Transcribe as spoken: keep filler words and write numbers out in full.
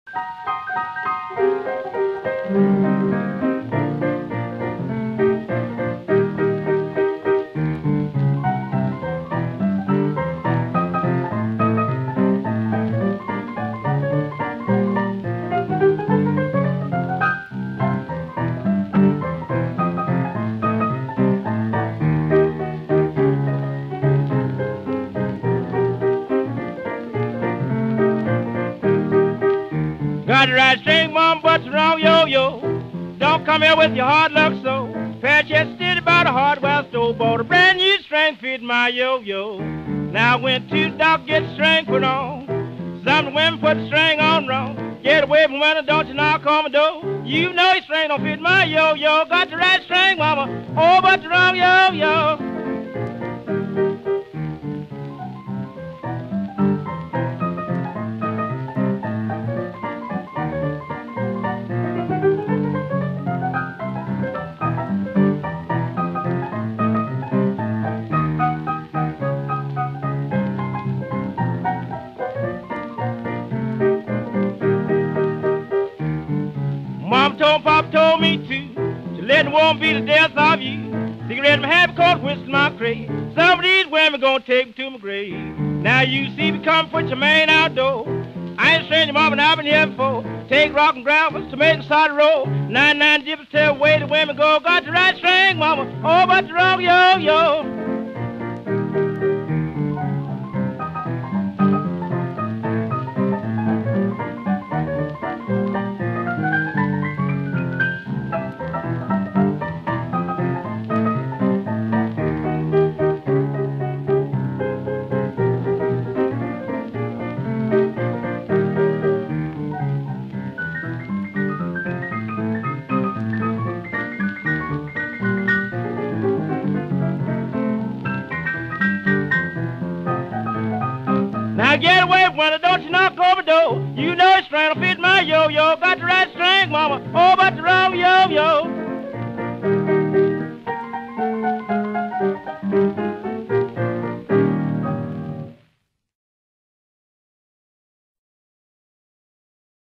Got the right string, mom, but the wrong yo-yo. Don't come here with your hard luck so. Patch just stood by the hardware store, bought a brand new string, fit my yo-yo. Now I went to the dock, get the string put on. Some women put the string on wrong. Get away from winter, don't you knock on my door. You know your string don't fit my yo-yo. Got the right string, mama, oh, but the wrong yo-yo. Mom told, Pop told me to, to let it won't be the death of you. Cigarette in my habit, coat, whistle in my crate. Some of these women gonna take me to my grave. Now you see me come, put your man outdoor. I ain't strange, Mom, and I've been here before. Take rock and gravel to make a solid roll. Nine nine dippers tell the way the women go. Got the right string, Mama, oh, but the wrong yo-yo. Now get away from winter, don't you knock on the door. You know it's string will fit my yo-yo. Got the right string, mama, oh, but the wrong yo.